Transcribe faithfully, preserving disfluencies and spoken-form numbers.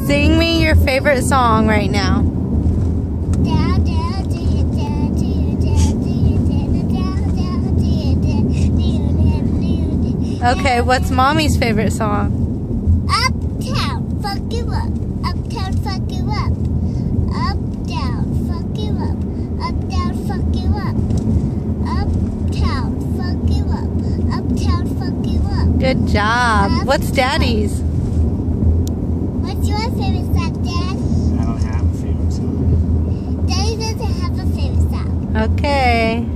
Sing me your favorite song right now. Okay, what's Mommy's favorite song? Uptown, fuck you up. Uptown, fuck you up. Uptown, fuck you up. Uptown, fuck you up. Uptown, fuck you up. Uptown, fuck you up. Good job. Uptown. What's Daddy's? What's your favorite song, Dad? I don't have a favorite song. Daddy doesn't have a favorite song. Okay.